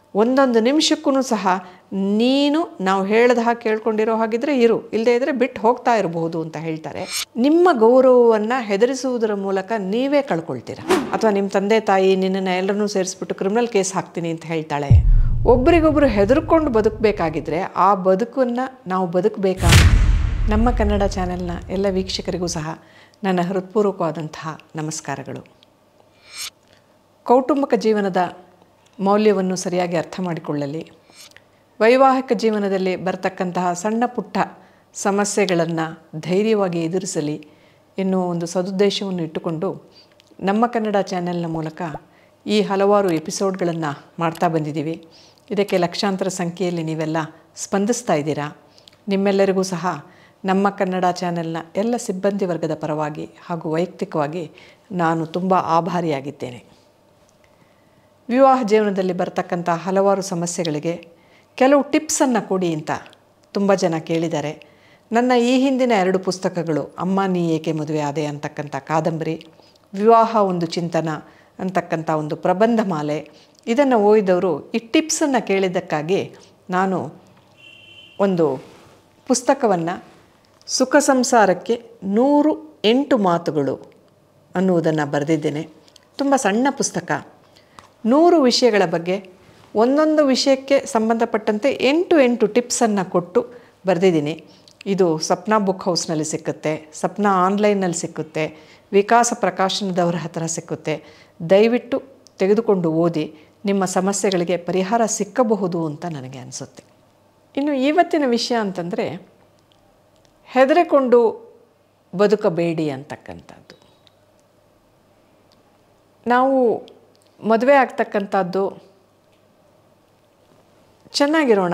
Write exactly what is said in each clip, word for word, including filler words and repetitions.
ಒಂದೊಂದು ನಿಮಿಷಕ್ಕೂ ಸಹ ನೀನು ನಾವು ಹೇಳ್ದ ಹಾಗೆ ಕೇಳ್ಕೊಂಡಿರೋ ಹಾಗಿದ್ರೆ ಇರು, ಇಲ್ಲದೇ ಇದ್ದರೆ ಬಿಟ್ಟು ಹೋಗ್ತಾ ಇರಬಹುದು ಅಂತ ಹೇಳ್ತಾರೆ. ನಿಮ್ಮ ಗೌರವವನ್ನು ಹೆದರಿಸುವುದರ ಮೂಲಕ ನೀವೇ ಕಳ್ಕೊಳ್ತೀರ. ಅಥವಾ ನಿಮ್ಮ ತಂದೆ ತಾಯಿ ನಿನ್ನನ್ನು ಎಲ್ಲರನ್ನೂ ಸೇರಿಸ್ಬಿಟ್ಟು ಕ್ರಿಮಿನಲ್ ಕೇಸ್ ಹಾಕ್ತೀನಿ ಅಂತ ಹೇಳ್ತಾಳೆ. ಒಬ್ರಿಗೊಬ್ರು ಹೆದರ್ಕೊಂಡು ಬದುಕಬೇಕಾಗಿದ್ರೆ ಆ ಬದುಕನ್ನು ನಾವು ಬದುಕಬೇಕಾ? ನಮ್ಮ ಕನ್ನಡ ಚಾನೆಲ್ನ ಎಲ್ಲ ವೀಕ್ಷಕರಿಗೂ ಸಹ ನನ್ನ ಹೃತ್ಪೂರ್ವಕವಾದಂತಹ ನಮಸ್ಕಾರಗಳು. ಕೌಟುಂಬಿಕ ಜೀವನದ ಮೌಲ್ಯವನ್ನು ಸರಿಯಾಗಿ ಅರ್ಥ ಮಾಡಿಕೊಳ್ಳಲಿ, ವೈವಾಹಿಕ ಜೀವನದಲ್ಲಿ ಬರ್ತಕ್ಕಂತಹ ಸಣ್ಣ ಪುಟ್ಟ ಸಮಸ್ಯೆಗಳನ್ನು ಧೈರ್ಯವಾಗಿ ಎದುರಿಸಲಿ ಎನ್ನುವ ಒಂದು ಸದುದ್ದೇಶವನ್ನು ಇಟ್ಟುಕೊಂಡು ನಮ್ಮ ಕನ್ನಡ ಚಾನೆಲ್ನ ಮೂಲಕ ಈ ಹಲವಾರು ಎಪಿಸೋಡ್ಗಳನ್ನು ಮಾಡ್ತಾ ಬಂದಿದ್ದೀವಿ. ಇದಕ್ಕೆ ಲಕ್ಷಾಂತರ ಸಂಖ್ಯೆಯಲ್ಲಿ ನೀವೆಲ್ಲ ಸ್ಪಂದಿಸ್ತಾ ಇದ್ದೀರಾ. ನಿಮ್ಮೆಲ್ಲರಿಗೂ ಸಹ ನಮ್ಮ ಕನ್ನಡ ಚಾನೆಲ್ನ ಎಲ್ಲ ಸಿಬ್ಬಂದಿ ವರ್ಗದ ಪರವಾಗಿ ಹಾಗೂ ವೈಯಕ್ತಿಕವಾಗಿ ನಾನು ತುಂಬ ಆಭಾರಿಯಾಗಿದ್ದೇನೆ. ವಿವಾಹ ಜೀವನದಲ್ಲಿ ಬರ್ತಕ್ಕಂಥ ಹಲವಾರು ಸಮಸ್ಯೆಗಳಿಗೆ ಕೆಲವು ಟಿಪ್ಸನ್ನು ಕೊಡಿ ಅಂತ ತುಂಬ ಜನ ಕೇಳಿದ್ದಾರೆ. ನನ್ನ ಈ ಹಿಂದಿನ ಎರಡು ಪುಸ್ತಕಗಳು, ಅಮ್ಮ ನೀ ಏಕೆ ಮದುವೆ ಆದೆ ಅಂತಕ್ಕಂಥ ಕಾದಂಬರಿ, ವಿವಾಹ ಒಂದು ಚಿಂತನ ಅಂತಕ್ಕಂಥ ಒಂದು ಪ್ರಬಂಧ ಮಾಲೆ, ಇದನ್ನು ಓದಿದವರು ಈ ಟಿಪ್ಸನ್ನು ಕೇಳಿದ್ದಕ್ಕಾಗಿ ನಾನು ಒಂದು ಪುಸ್ತಕವನ್ನು ಸುಖ ಸಂಸಾರಕ್ಕೆ ನೂರು ಎಂಟು ಮಾತುಗಳು ಅನ್ನುವುದನ್ನು ಬರೆದಿದ್ದೇನೆ. ತುಂಬ ಸಣ್ಣ ಪುಸ್ತಕ, ನೂರು ವಿಷಯಗಳ ಬಗ್ಗೆ ಒಂದೊಂದು ವಿಷಯಕ್ಕೆ ಸಂಬಂಧಪಟ್ಟಂತೆ ಎಂಟು ಎಂಟು ಟಿಪ್ಸನ್ನು ಕೊಟ್ಟು ಬರೆದಿದ್ದೀನಿ. ಇದು ಸಪ್ನಾ ಬುಕ್ ಹೌಸ್ನಲ್ಲಿ ಸಿಕ್ಕುತ್ತೆ, ಸಪ್ನಾ ಆನ್ಲೈನಲ್ಲಿ ಸಿಕ್ಕುತ್ತೆ, ವಿಕಾಸ ಪ್ರಕಾಶನದವರ ಹತ್ರ ಸಿಕ್ಕುತ್ತೆ. ದಯವಿಟ್ಟು ತೆಗೆದುಕೊಂಡು ಓದಿ, ನಿಮ್ಮ ಸಮಸ್ಯೆಗಳಿಗೆ ಪರಿಹಾರ ಸಿಕ್ಕಬಹುದು ಅಂತ ನನಗೆ ಅನಿಸುತ್ತೆ. ಇನ್ನು ಇವತ್ತಿನ ವಿಷಯ ಅಂತಂದರೆ ಹೆದರಿಕೊಂಡು ಬದುಕಬೇಡಿ ಅಂತಕ್ಕಂಥದ್ದು. ನಾವು ಮದುವೆ ಆಗ್ತಕ್ಕಂಥದ್ದು ಚೆನ್ನಾಗಿರೋಣ,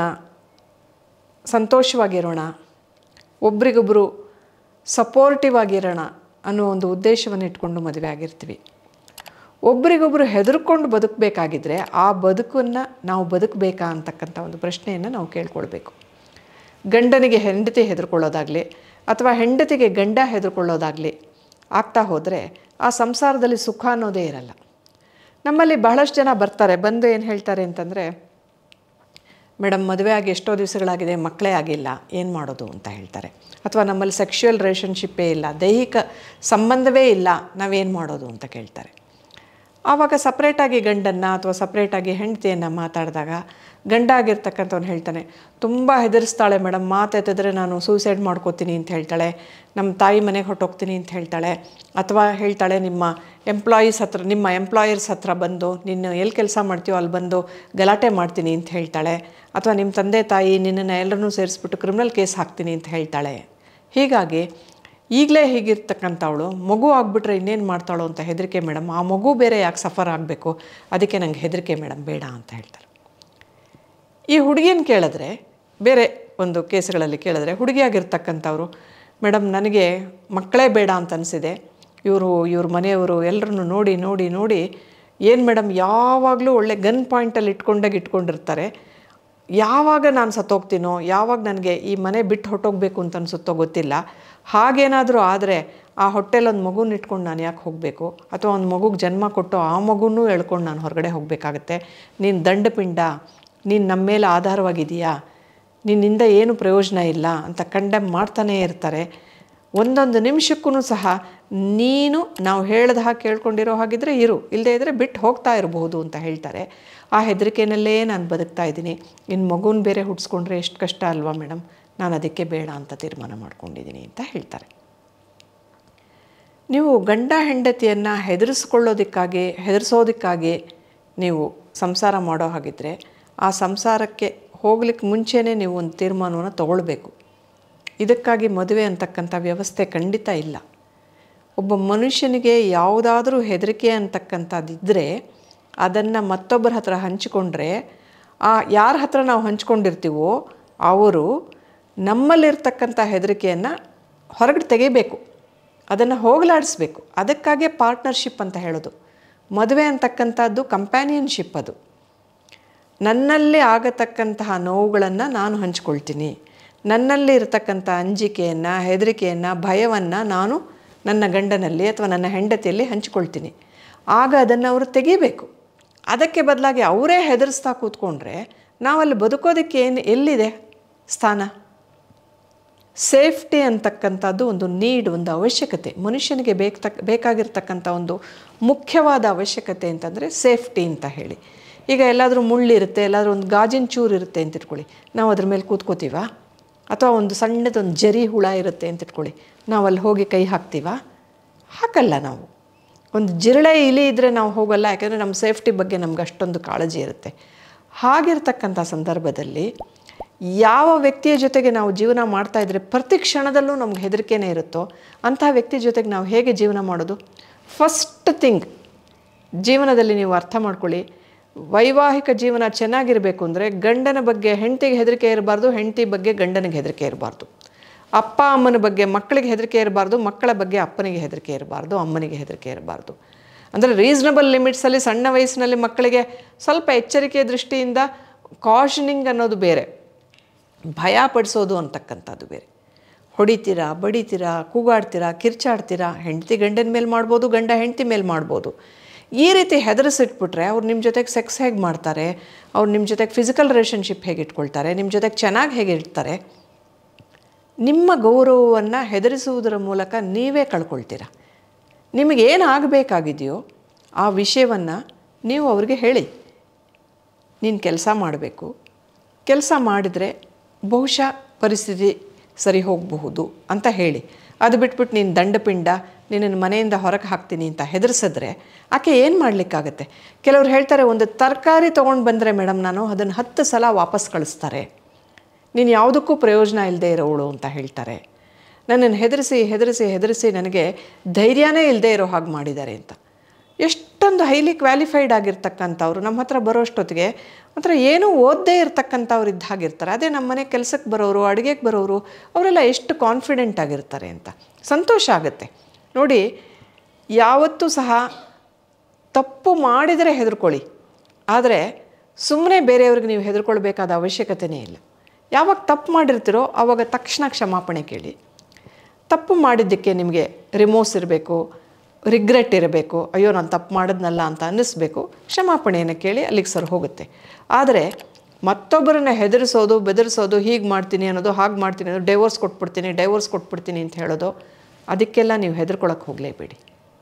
ಸಂತೋಷವಾಗಿರೋಣ, ಒಬ್ರಿಗೊಬ್ಬರು ಸಪೋರ್ಟಿವ್ ಆಗಿರೋಣ ಅನ್ನೋ ಒಂದು ಉದ್ದೇಶವನ್ನು ಇಟ್ಕೊಂಡು ಮದುವೆ ಆಗಿರ್ತೀವಿ. ಒಬ್ರಿಗೊಬ್ಬರು ಹೆದರ್ಕೊಂಡು ಬದುಕಬೇಕಾಗಿದ್ರೆ ಆ ಬದುಕನ್ನು ನಾವು ಬದುಕಬೇಕಾ ಅಂತಕ್ಕಂಥ ಒಂದು ಪ್ರಶ್ನೆಯನ್ನು ನಾವು ಕೇಳ್ಕೊಳ್ಬೇಕು. ಗಂಡನಿಗೆ ಹೆಂಡತಿ ಹೆದರ್ಕೊಳ್ಳೋದಾಗಲಿ ಅಥವಾ ಹೆಂಡತಿಗೆ ಗಂಡ ಹೆದರ್ಕೊಳ್ಳೋದಾಗಲಿ ಆಗ್ತಾ ಹೋದರೆ ಆ ಸಂಸಾರದಲ್ಲಿ ಸುಖ ಅನ್ನೋದೇ ಇರಲ್ಲ. ನಮ್ಮಲ್ಲಿ ಬಹಳಷ್ಟು ಜನ ಬರ್ತಾರೆ, ಬಂದು ಏನು ಹೇಳ್ತಾರೆ ಅಂತಂದರೆ, ಮೇಡಮ್ ಮದುವೆ ಆಗಿ ಎಷ್ಟೋ ದಿವಸಗಳಾಗಿದೆ, ಮಕ್ಕಳೇ ಆಗಿಲ್ಲ, ಏನು ಮಾಡೋದು ಅಂತ ಹೇಳ್ತಾರೆ. ಅಥವಾ ನಮ್ಮಲ್ಲಿ ಸೆಕ್ಷುವಲ್ ರಿಲೇಷನ್ಶಿಪ್ಪೇ ಇಲ್ಲ, ದೈಹಿಕ ಸಂಬಂಧವೇ ಇಲ್ಲ, ನಾವೇನು ಮಾಡೋದು ಅಂತ ಕೇಳ್ತಾರೆ. ಆವಾಗ ಸಪ್ರೇಟಾಗಿ ಗಂಡನ್ನು ಅಥವಾ ಸಪ್ರೇಟಾಗಿ ಹೆಂಡತಿಯನ್ನು ಮಾತಾಡಿದಾಗ ಗಂಡ ಆಗಿರ್ತಕ್ಕಂಥವ್ನು ಹೇಳ್ತಾನೆ, ತುಂಬ ಹೆದರಿಸ್ತಾಳೆ ಮೇಡಮ್, ಮಾತೆತ್ತಿದ್ರೆ ನಾನು ಸೂಸೈಡ್ ಮಾಡ್ಕೋತೀನಿ ಅಂತ ಹೇಳ್ತಾಳೆ, ನಮ್ಮ ತಾಯಿ ಮನೆಗೆ ಹೊರಟೋಗ್ತೀನಿ ಅಂತ ಹೇಳ್ತಾಳೆ. ಅಥವಾ ಹೇಳ್ತಾಳೆ, ನಿಮ್ಮ ಎಂಪ್ಲಾಯೀಸ್ ಹತ್ರ ನಿಮ್ಮ ಎಂಪ್ಲಾಯರ್ಸ್ ಹತ್ರ ಬಂದು ನಿನ್ನ ಎಲ್ಲಿ ಕೆಲಸ ಮಾಡ್ತೀವೋ ಅಲ್ಲಿ ಬಂದು ಗಲಾಟೆ ಮಾಡ್ತೀನಿ ಅಂತ ಹೇಳ್ತಾಳೆ. ಅಥವಾ ನಿಮ್ಮ ತಂದೆ ತಾಯಿ ನಿನ್ನನ್ನು ಎಲ್ಲರನ್ನೂ ಸೇರಿಸ್ಬಿಟ್ಟು ಕ್ರಿಮಿನಲ್ ಕೇಸ್ ಹಾಕ್ತೀನಿ ಅಂತ ಹೇಳ್ತಾಳೆ. ಹೀಗಾಗಿ ಈಗಲೇ ಹೀಗಿರ್ತಕ್ಕಂಥವಳು ಮಗು ಆಗಿಬಿಟ್ರೆ ಇನ್ನೇನು ಮಾಡ್ತಾಳೋ ಅಂತ ಹೆದರಿಕೆ ಮೇಡಮ್, ಆ ಮಗು ಬೇರೆ ಯಾಕೆ ಸಫರ್ ಆಗಬೇಕು, ಅದಕ್ಕೆ ನಂಗೆ ಹೆದರಿಕೆ ಮೇಡಮ್, ಬೇಡ ಅಂತ ಹೇಳ್ತಾರೆ. ಈ ಹುಡುಗಿನ ಕೇಳಿದ್ರೆ, ಬೇರೆ ಒಂದು ಕೇಸ್ಗಳಲ್ಲಿ ಕೇಳಿದ್ರೆ ಹುಡುಗಿಯಾಗಿರ್ತಕ್ಕಂಥವ್ರು, ಮೇಡಮ್ ನನಗೆ ಮಕ್ಕಳೇ ಬೇಡ ಅಂತ ಅನಿಸಿದೆ, ಇವರು ಇವ್ರ ಮನೆಯವರು ಎಲ್ಲರನ್ನು ನೋಡಿ ನೋಡಿ ನೋಡಿ ಏನು ಮೇಡಮ್ ಯಾವಾಗಲೂ ಒಳ್ಳೆ ಗನ್ ಪಾಯಿಂಟಲ್ಲಿ ಇಟ್ಕೊಂಡಾಗ ಇಟ್ಕೊಂಡಿರ್ತಾರೆ, ಯಾವಾಗ ನಾನು ಸತ್ತೋಗ್ತೀನೋ, ಯಾವಾಗ ನನಗೆ ಈ ಮನೆ ಬಿಟ್ಟು ಹೊಟ್ಟೋಗ್ಬೇಕು ಅಂತ ಅನಿಸುತ್ತೋ ಗೊತ್ತಿಲ್ಲ, ಹಾಗೇನಾದರೂ ಆದರೆ ಆ ಹೊಟ್ಟೆಲೊಂದು ಮಗುನ ಇಟ್ಕೊಂಡು ನಾನು ಯಾಕೆ ಹೋಗಬೇಕು, ಅಥವಾ ಒಂದು ಮಗುಗೆ ಜನ್ಮ ಕೊಟ್ಟು ಆ ಮಗುನೂ ಎಳ್ಕೊಂಡು ನಾನು ಹೊರಗಡೆ ಹೋಗಬೇಕಾಗತ್ತೆ, ನೀನು ದಂಡಪಿಂಡ, ನೀನು ನಮ್ಮ ಮೇಲೆ ಆಧಾರವಾಗಿದೆಯಾ, ನಿನ್ನಿಂದ ಏನು ಪ್ರಯೋಜನ ಇಲ್ಲ ಅಂತ ಕಂಡೆಮ್ ಮಾಡ್ತಾನೇ ಇರ್ತಾರೆ. ಒಂದೊಂದು ನಿಮಿಷಕ್ಕೂ ಸಹ ನೀನು ನಾವು ಹೇಳ್ದ ಹಾಗೆ ಕೇಳ್ಕೊಂಡಿರೋ ಹಾಗಿದ್ರೆ ಇರು, ಇಲ್ಲದೇ ಇದ್ದರೆ ಬಿಟ್ಟು ಹೋಗ್ತಾ ಇರಬಹುದು ಅಂತ ಹೇಳ್ತಾರೆ. ಆ ಹೆದರಿಕೆಯಲ್ಲೇ ನಾನು ಬದುಕ್ತಾ ಇದ್ದೀನಿ, ಇನ್ನು ಮಗುನ ಬೇರೆ ಹುಟ್ಟಿಸ್ಕೊಂಡ್ರೆ ಎಷ್ಟು ಕಷ್ಟ ಅಲ್ವಾ ಮೇಡಮ್, ನಾನು ಅದಕ್ಕೆ ಬೇಡ ಅಂತ ತೀರ್ಮಾನ ಮಾಡ್ಕೊಂಡಿದ್ದೀನಿ ಅಂತ ಹೇಳ್ತಾರೆ. ನೀವು ಗಂಡ ಹೆಂಡತಿಯನ್ನು ಹೆದರಿಸ್ಕೊಳ್ಳೋದಕ್ಕಾಗಿ ಹೆದರಿಸೋದಕ್ಕಾಗಿ ನೀವು ಸಂಸಾರ ಮಾಡೋ ಹಾಗಿದ್ರೆ ಆ ಸಂಸಾರಕ್ಕೆ ಹೋಗ್ಲಿಕ್ಕೆ ಮುಂಚೆನೇ ನೀವು ಒಂದು ತೀರ್ಮಾನವನ್ನು ತಗೊಳ್ಬೇಕು. ಇದಕ್ಕಾಗಿ ಮದುವೆ ಅಂತಕ್ಕಂಥ ವ್ಯವಸ್ಥೆ ಖಂಡಿತ ಇಲ್ಲ. ಒಬ್ಬ ಮನುಷ್ಯನಿಗೆ ಯಾವುದಾದ್ರೂ ಹೆದರಿಕೆ ಅಂತಕ್ಕಂಥದ್ದಿದ್ದರೆ ಅದನ್ನು ಮತ್ತೊಬ್ಬರ ಹತ್ರ ಹಂಚಿಕೊಂಡ್ರೆ ಆ ಯಾರ ಹತ್ರ ನಾವು ಹಂಚ್ಕೊಂಡಿರ್ತೀವೋ ಅವರು ನಮ್ಮಲ್ಲಿರ್ತಕ್ಕಂಥ ಹೆದರಿಕೆಯನ್ನು ಹೊರಗಡೆ ತೆಗಿಬೇಕು, ಅದನ್ನು ಹೋಗಲಾಡಿಸ್ಬೇಕು. ಅದಕ್ಕಾಗೇ ಪಾರ್ಟ್ನರ್ಶಿಪ್ ಅಂತ ಹೇಳೋದು. ಮದುವೆ ಅಂತಕ್ಕಂಥದ್ದು ಕಂಪ್ಯಾನಿಯನ್ಶಿಪ್. ಅದು ನನ್ನಲ್ಲಿ ಆಗತಕ್ಕಂತಹ ನೋವುಗಳನ್ನು ನಾನು ಹಂಚ್ಕೊಳ್ತೀನಿ, ನನ್ನಲ್ಲಿ ಇರತಕ್ಕಂಥ ಅಂಜಿಕೆಯನ್ನು, ಹೆದರಿಕೆಯನ್ನು, ಭಯವನ್ನು ನಾನು ನನ್ನ ಗಂಡನಲ್ಲಿ ಅಥವಾ ನನ್ನ ಹೆಂಡತಿಯಲ್ಲಿ ಹಂಚಿಕೊಳ್ತೀನಿ. ಆಗ ಅದನ್ನು ಅವರು ತೆಗಿಬೇಕು. ಅದಕ್ಕೆ ಬದಲಾಗಿ ಅವರೇ ಹೆದರಿಸ್ತಾ ಕೂತ್ಕೊಂಡ್ರೆ ನಾವಲ್ಲಿ ಬದುಕೋದಕ್ಕೆ ಏನು ಎಲ್ಲಿದೆ ಸ್ಥಾನ? ಸೇಫ್ಟಿ ಅಂತಕ್ಕಂಥದ್ದು ಒಂದು ನೀಡ್, ಒಂದು ಅವಶ್ಯಕತೆ. ಮನುಷ್ಯನಿಗೆ ಬೇಕತಕ್ಕ ಬೇಕಾಗಿರ್ತಕ್ಕಂಥ ಒಂದು ಮುಖ್ಯವಾದ ಅವಶ್ಯಕತೆ ಅಂತಂದರೆ ಸೇಫ್ಟಿ ಅಂತ ಹೇಳಿ. ಈಗ ಎಲ್ಲಾದರೂ ಮುಳ್ಳಿರುತ್ತೆ, ಎಲ್ಲಾದರೂ ಒಂದು ಗಾಜಿನ ಚೂರು ಇರುತ್ತೆ ಅಂತ ಇಟ್ಕೊಳ್ಳಿ, ನಾವು ಅದ್ರ ಮೇಲೆ ಕೂತ್ಕೋತೀವ? ಅಥವಾ ಒಂದು ಸಣ್ಣದೊಂದು ಜರಿ ಹುಳ ಇರುತ್ತೆ ಅಂತ ಇಟ್ಕೊಳ್ಳಿ, ನಾವು ಅಲ್ಲಿ ಹೋಗಿ ಕೈ ಹಾಕ್ತೀವ? ಹಾಕಲ್ಲ. ನಾವು ಒಂದು ಜಿರಳೆ ಇಲಿ ಇದ್ದರೆ ನಾವು ಹೋಗಲ್ಲ, ಯಾಕೆಂದರೆ ನಮ್ಮ ಸೇಫ್ಟಿ ಬಗ್ಗೆ ನಮ್ಗೆ ಅಷ್ಟೊಂದು ಕಾಳಜಿ ಇರುತ್ತೆ. ಹಾಗಿರ್ತಕ್ಕಂಥ ಸಂದರ್ಭದಲ್ಲಿ ಯಾವ ವ್ಯಕ್ತಿಯ ಜೊತೆಗೆ ನಾವು ಜೀವನ ಮಾಡ್ತಾಯಿದ್ರೆ ಪ್ರತಿ ಕ್ಷಣದಲ್ಲೂ ನಮ್ಗೆ ಹೆದರಿಕೆನೇ ಇರುತ್ತೋ ಅಂತಹ ವ್ಯಕ್ತಿ ಜೊತೆಗೆ ನಾವು ಹೇಗೆ ಜೀವನ ಮಾಡೋದು? ಫಸ್ಟ್ ಥಿಂಗ್ ಜೀವನದಲ್ಲಿ ನೀವು ಅರ್ಥ ಮಾಡ್ಕೊಳ್ಳಿ, ವೈವಾಹಿಕ ಜೀವನ ಚೆನ್ನಾಗಿರಬೇಕು ಅಂದರೆ ಗಂಡನ ಬಗ್ಗೆ ಹೆಂಡತಿಗೆ ಹೆದರಿಕೆ ಇರಬಾರ್ದು, ಹೆಂಡತಿ ಬಗ್ಗೆ ಗಂಡನಿಗೆ ಹೆದರಿಕೆ ಇರಬಾರ್ದು. ಅಪ್ಪ ಅಮ್ಮನ ಬಗ್ಗೆ ಮಕ್ಕಳಿಗೆ ಹೆದರಿಕೆ ಇರಬಾರ್ದು, ಮಕ್ಕಳ ಬಗ್ಗೆ ಅಪ್ಪನಿಗೆ ಹೆದರಿಕೆ ಇರಬಾರ್ದು, ಅಮ್ಮನಿಗೆ ಹೆದರಿಕೆ ಇರಬಾರ್ದು. ಅಂದರೆ ರೀಸನಬಲ್ ಲಿಮಿಟ್ಸಲ್ಲಿ ಸಣ್ಣ ವಯಸ್ಸಿನಲ್ಲಿ ಮಕ್ಕಳಿಗೆ ಸ್ವಲ್ಪ ಎಚ್ಚರಿಕೆ ದೃಷ್ಟಿಯಿಂದ ಕಾಷನಿಂಗ್ ಅನ್ನೋದು ಬೇರೆ, ಭಯ ಪಡಿಸೋದು ಅಂತಕ್ಕಂಥದ್ದು ಬೇರೆ. ಹೊಡಿತೀರಾ, ಬಡಿತೀರಾ, ಕೂಗಾಡ್ತೀರಾ, ಕಿರ್ಚಾಡ್ತೀರಾ, ಹೆಂಡತಿ ಗಂಡನ ಮೇಲೆ ಮಾಡ್ಬೋದು, ಗಂಡ ಹೆಂಡತಿ ಮೇಲೆ ಮಾಡ್ಬೋದು. ಈ ರೀತಿ ಹೆದರಿಸಿಟ್ಬಿಟ್ರೆ ಅವ್ರು ನಿಮ್ಮ ಜೊತೆಗೆ ಸೆಕ್ಸ್ ಹೇಗೆ ಮಾಡ್ತಾರೆ, ಅವ್ರು ನಿಮ್ಮ ಜೊತೆಗೆ ಫಿಸಿಕಲ್ ರಿಲೇಷನ್ಶಿಪ್ ಹೇಗೆ ಇಟ್ಕೊಳ್ತಾರೆ, ನಿಮ್ಮ ಜೊತೆಗೆ ಚೆನ್ನಾಗಿ ಹೇಗೆ ಇರ್ತಾರೆ? ನಿಮ್ಮ ಗೌರವವನ್ನು ಹೆದರಿಸುವುದರ ಮೂಲಕ ನೀವೇ ಕಳ್ಕೊಳ್ತೀರ. ನಿಮಗೇನು ಆಗಬೇಕಾಗಿದೆಯೋ ಆ ವಿಷಯವನ್ನು ನೀವು ಅವ್ರಿಗೆ ಹೇಳಿ, ನೀನು ಕೆಲಸ ಮಾಡಬೇಕು, ಕೆಲಸ ಮಾಡಿದರೆ ಬಹುಶಃ ಪರಿಸ್ಥಿತಿ ಸರಿ ಹೋಗಬಹುದು ಅಂತ ಹೇಳಿ. ಅದು ಬಿಟ್ಬಿಟ್ಟು ನೀನು ದಂಡಪಿಂಡ, ನಿನ್ನನ್ನು ಮನೆಯಿಂದ ಹೊರಗೆ ಹಾಕ್ತೀನಿ ಅಂತ ಹೆದರಿಸಿದ್ರೆ ಆಕೆ ಏನು ಮಾಡಲಿಕ್ಕಾಗತ್ತೆ? ಕೆಲವ್ರು ಹೇಳ್ತಾರೆ, ಒಂದು ತರಕಾರಿ ತೊಗೊಂಡು ಬಂದರೆ ಮೇಡಮ್ ನಾನು ಅದನ್ನು ಹತ್ತು ಸಲ ವಾಪಸ್ ಕಳಿಸ್ತಾರೆ, ನೀನು ಯಾವುದಕ್ಕೂ ಪ್ರಯೋಜನ ಇಲ್ಲದೆ ಇರೋವಳು ಅಂತ ಹೇಳ್ತಾರೆ. ನನ್ನನ್ನು ಹೆದರಿಸಿ ಹೆದರಿಸಿ ಹೆದರಿಸಿ ನನಗೆ ಧೈರ್ಯನೇ ಇಲ್ಲದೆ ಇರೋ ಹಾಗೆ ಮಾಡಿದ್ದಾರೆ ಅಂತ. ಎಷ್ಟೊಂದು ಹೈಲಿ ಕ್ವಾಲಿಫೈಡ್ ಆಗಿರ್ತಕ್ಕಂಥವ್ರು ನಮ್ಮ ಹತ್ರ ಬರೋಷ್ಟೊತ್ತಿಗೆ ಒಂಥರ ಏನೂ ಓದದೇ ಇರ್ತಕ್ಕಂಥವ್ರು ಇದ್ದ ಹಾಗಿರ್ತಾರೆ. ಅದೇ ನಮ್ಮ ಮನೆ ಕೆಲಸಕ್ಕೆ ಬರೋರು, ಅಡುಗೆಗೆ ಬರೋರು, ಅವರೆಲ್ಲ ಎಷ್ಟು ಕಾನ್ಫಿಡೆಂಟ್ ಆಗಿರ್ತಾರೆ ಅಂತ ಸಂತೋಷ ಆಗುತ್ತೆ ನೋಡಿ. ಯಾವತ್ತೂ ಸಹ ತಪ್ಪು ಮಾಡಿದರೆ ಹೆದರ್ಕೊಳ್ಳಿ, ಆದರೆ ಸುಮ್ಮನೆ ಬೇರೆಯವ್ರಿಗೆ ನೀವು ಹೆದರ್ಕೊಳ್ಬೇಕಾದ ಅವಶ್ಯಕತೆಯೇ ಇಲ್ಲ. ಯಾವಾಗ ತಪ್ಪು ಮಾಡಿರ್ತೀರೋ ಆವಾಗ ತಕ್ಷಣ ಕ್ಷಮಾಪಣೆ ಕೇಳಿ. ತಪ್ಪು ಮಾಡಿದ್ದಕ್ಕೆ ನಿಮಗೆ ರಿಮೋರ್ಸ್ ಇರಬೇಕು, ರಿಗ್ರೆಟ್ ಇರಬೇಕು, ಅಯ್ಯೋ ನಾನು ತಪ್ಪು ಮಾಡಿದ್ನಲ್ಲ ಅಂತ ಅನ್ನಿಸ್ಬೇಕು. ಕ್ಷಮಾಪಣೆಯನ್ನು ಕೇಳಿ ಅಲ್ಲಿಗೆ ಸರಿ ಹೋಗುತ್ತೆ. ಆದರೆ ಮತ್ತೊಬ್ಬರನ್ನ ಹೆದರಿಸೋದು, ಬೆದರಿಸೋದು, ಹೀಗೆ ಮಾಡ್ತೀನಿ ಅನ್ನೋದು, ಹಾಗೆ ಮಾಡ್ತೀನಿ ಅನ್ನೋದು, ಡೈವೋರ್ಸ್ ಕೊಟ್ಬಿಡ್ತೀನಿ ಡೈವೋರ್ಸ್ ಕೊಟ್ಬಿಡ್ತೀನಿ ಅಂತ ಹೇಳೋದು, ಅದಕ್ಕೆಲ್ಲ ನೀವು ಹೆದರ್ಕೊಳ್ಳೋಕೆ ಹೋಗಲೇಬೇಡಿ.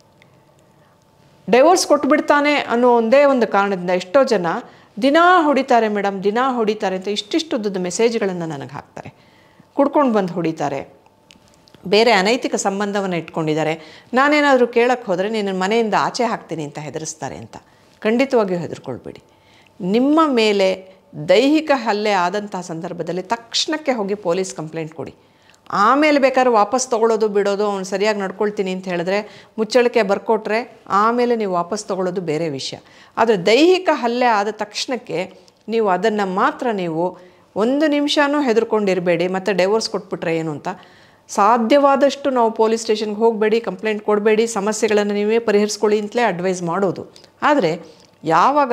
ಡೈವೋರ್ಸ್ ಕೊಟ್ಬಿಡ್ತಾನೆ ಅನ್ನೋ ಒಂದೇ ಒಂದು ಕಾರಣದಿಂದ ಎಷ್ಟೋ ಜನ ದಿನಾ ಹೊಡಿತಾರೆ ಮೇಡಮ್, ದಿನಾ ಹೊಡಿತಾರೆ ಅಂತ ಇಷ್ಟಿಷ್ಟುದ್ದದ ಮೆಸೇಜ್ಗಳನ್ನು ನನಗೆ ಹಾಕ್ತಾರೆ. ಕುಡ್ಕೊಂಡು ಬಂದು ಹೊಡಿತಾರೆ, ಬೇರೆ ಅನೈತಿಕ ಸಂಬಂಧವನ್ನು ಇಟ್ಕೊಂಡಿದ್ದಾರೆ. ನಾನೇನಾದರೂ ಕೇಳಕ್ಕೆ ಹೋದರೆ ನಿನ್ನ ಮನೆಯಿಂದ ಆಚೆ ಹಾಕ್ತೀನಿ ಅಂತ ಹೆದರಿಸ್ತಾರೆ ಅಂತ. ಖಂಡಿತವಾಗಿಯೂ ಹೆದರ್ಕೊಳ್ಬೇಡಿ. ನಿಮ್ಮ ಮೇಲೆ ದೈಹಿಕ ಹಲ್ಲೆ ಆದಂತಹ ಸಂದರ್ಭದಲ್ಲಿ ತಕ್ಷಣಕ್ಕೆ ಹೋಗಿ ಪೊಲೀಸ್ ಕಂಪ್ಲೇಂಟ್ ಕೊಡಿ. ಆಮೇಲೆ ಬೇಕಾದ್ರೆ ವಾಪಸ್ ತೊಗೊಳ್ಳೋದು ಬಿಡೋದು, ಅವ್ನು ಸರಿಯಾಗಿ ನಡ್ಕೊಳ್ತೀನಿ ಅಂತ ಹೇಳಿದ್ರೆ ಮುಚ್ಚಳಿಕೆ ಬರ್ಕೊಟ್ರೆ ಆಮೇಲೆ ನೀವು ವಾಪಸ್ ತೊಗೊಳ್ಳೋದು ಬೇರೆ ವಿಷಯ. ಆದರೆ ದೈಹಿಕ ಹಲ್ಲೆ ಆದ ತಕ್ಷಣಕ್ಕೆ ನೀವು ಅದನ್ನು ಮಾತ್ರ ನೀವು ಒಂದು ನಿಮಿಷನೂ ಹೆದರ್ಕೊಂಡಿರಬೇಡಿ. ಮತ್ತು ಡೈವೋರ್ಸ್ ಕೊಟ್ಬಿಟ್ರೆ ಏನು ಅಂತ ಸಾಧ್ಯವಾದಷ್ಟು ನಾವು ಪೊಲೀಸ್ ಸ್ಟೇಷನ್ಗೆ ಹೋಗಬೇಡಿ, ಕಂಪ್ಲೇಂಟ್ ಕೊಡಬೇಡಿ, ಸಮಸ್ಯೆಗಳನ್ನು ನೀವೇ ಪರಿಹರಿಸ್ಕೊಳ್ಳಿ ಅಂತಲೇ ಅಡ್ವೈಸ್ ಮಾಡೋದು. ಆದರೆ ಯಾವಾಗ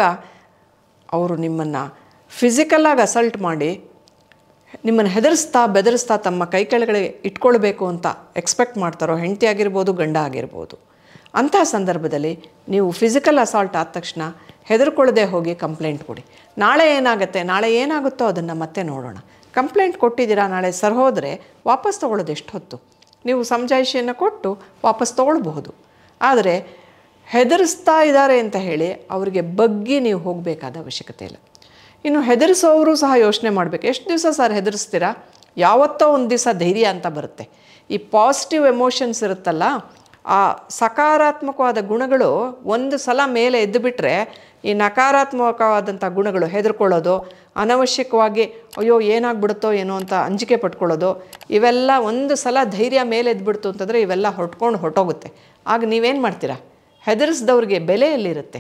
ಅವರು ನಿಮ್ಮನ್ನು ಫಿಸಿಕಲಾಗಿ ಅಸಲ್ಟ್ ಮಾಡಿ ನಿಮ್ಮನ್ನು ಹೆದರಿಸ್ತಾ ಬೆದರಿಸ್ತಾ ತಮ್ಮ ಕೈ ಕೆಳಗಡೆ ಇಟ್ಕೊಳ್ಬೇಕು ಅಂತ ಎಕ್ಸ್ಪೆಕ್ಟ್ ಮಾಡ್ತಾರೋ, ಹೆಂಡತಿ ಆಗಿರ್ಬೋದು, ಗಂಡ ಆಗಿರ್ಬೋದು, ಅಂತಹ ಸಂದರ್ಭದಲ್ಲಿ ನೀವು ಫಿಸಿಕಲ್ ಅಸಾಲ್ಟ್ ಆದ ತಕ್ಷಣ ಹೆದರ್ಕೊಳ್ಳದೆ ಹೋಗಿ ಕಂಪ್ಲೇಂಟ್ ಕೊಡಿ. ನಾಳೆ ಏನಾಗುತ್ತೆ, ನಾಳೆ ಏನಾಗುತ್ತೋ ಅದನ್ನು ಮತ್ತೆ ನೋಡೋಣ. ಕಂಪ್ಲೇಂಟ್ ಕೊಟ್ಟಿದ್ದೀರಾ, ನಾಳೆ ಸರ್ ಹೋದರೆ ವಾಪಸ್ ತೊಗೊಳ್ಳೋದು ಎಷ್ಟು ಹೊತ್ತು? ನೀವು ಸಮಜಾಯಿಷಿಯನ್ನು ಕೊಟ್ಟು ವಾಪಸ್ ತೊಗೊಳ್ಬಹುದು. ಆದರೆ ಹೆದರಿಸ್ತಾ ಇದ್ದಾರೆ ಅಂತ ಹೇಳಿ ಅವರಿಗೆ ಬಗ್ಗಿ ನೀವು ಹೋಗಬೇಕಾದ ಅವಶ್ಯಕತೆ ಇಲ್ಲ. ಇನ್ನು ಹೆದರಿಸೋರು ಸಹ ಯೋಚನೆ ಮಾಡಬೇಕು, ಎಷ್ಟು ದಿವಸ ಸರ್ ಹೆದರಿಸ್ತೀರಾ? ಯಾವತ್ತೋ ಒಂದು ದಿವಸ ಧೈರ್ಯ ಅಂತ ಬರುತ್ತೆ. ಈ ಪಾಸಿಟಿವ್ ಎಮೋಷನ್ಸ್ ಇರುತ್ತಲ್ಲ, ಆ ಸಕಾರಾತ್ಮಕವಾದ ಗುಣಗಳು ಒಂದು ಸಲ ಮೇಲೆ ಎದ್ದು ಬಿಟ್ಟರೆ ಈ ನಕಾರಾತ್ಮಕವಾದಂಥ ಗುಣಗಳು ಹೆದರ್ಕೊಳ್ಳೋದು, ಅನವಶ್ಯಕವಾಗಿ ಅಯ್ಯೋ ಏನಾಗ್ಬಿಡುತ್ತೋ ಏನೋ ಅಂತ ಅಂಜಿಕೆ ಪಟ್ಕೊಳ್ಳೋದು, ಇವೆಲ್ಲ ಒಂದು ಸಲ ಧೈರ್ಯ ಮೇಲೆ ಎದ್ಬಿಡ್ತು ಅಂತಂದರೆ ಇವೆಲ್ಲ ಹೊಟ್ಕೊಂಡು ಹೊಟ್ಟೋಗುತ್ತೆ. ಆಗ ನೀವೇನು ಮಾಡ್ತೀರಾ? ಹೆದರಿಸಿದವ್ರಿಗೆ ಬೆಲೆ ಎಲ್ಲಿರುತ್ತೆ?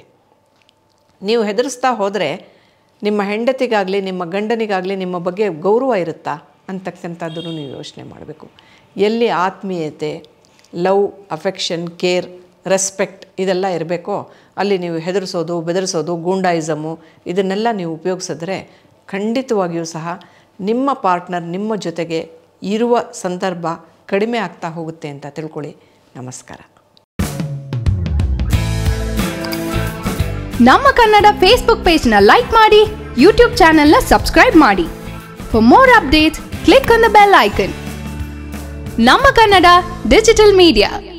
ನೀವು ಹೆದರಿಸ್ತಾ ಹೋದರೆ ನಿಮ್ಮ ಹೆಂಡತಿಗಾಗಲಿ ನಿಮ್ಮ ಗಂಡನಿಗಾಗಲಿ ನಿಮ್ಮ ಬಗ್ಗೆ ಗೌರವ ಇರುತ್ತಾ ಅಂತಕ್ಕಂಥದ್ದನ್ನು ನೀವು ಯೋಚನೆ ಮಾಡಬೇಕು. ಎಲ್ಲಿ ಆತ್ಮೀಯತೆ, ಲವ್, ಅಫೆಕ್ಷನ್, ಕೇರ್, ರೆಸ್ಪೆಕ್ಟ್ ಇದೆಲ್ಲ ಇರಬೇಕೋ ಅಲ್ಲಿ ನೀವು ಹೆದರಿಸೋದು, ಬೆದರಿಸೋದು, ಗೂಂಡಾಯಿಸಮು ಇದನ್ನೆಲ್ಲ ನೀವು ಉಪಯೋಗಿಸಿದ್ರೆ ಖಂಡಿತವಾಗಿಯೂ ಸಹ ನಿಮ್ಮ ಪಾರ್ಟ್ನರ್ ನಿಮ್ಮ ಜೊತೆಗೆ ಇರುವ ಸಂದರ್ಭ ಕಡಿಮೆ ಆಗ್ತಾ ಹೋಗುತ್ತೆ ಅಂತ ತಿಳ್ಕೊಳ್ಳಿ. ನಮಸ್ಕಾರ. ನಮ್ಮ ಕನ್ನಡ ಫೇಸ್ಬುಕ್ ಪೇಜ್ ನ ಲೈಕ್ ಮಾಡಿ, ಯೂಟ್ಯೂಬ್ ಚಾನೆಲ್ ನ ಸಬ್ಸ್ಕ್ರೈಬ್ ಮಾಡಿ. For more updates, click on the bell icon. ನಮ್ಮ ಕನ್ನಡ ಡಿಜಿಟಲ್ ಮೀಡಿಯಾ.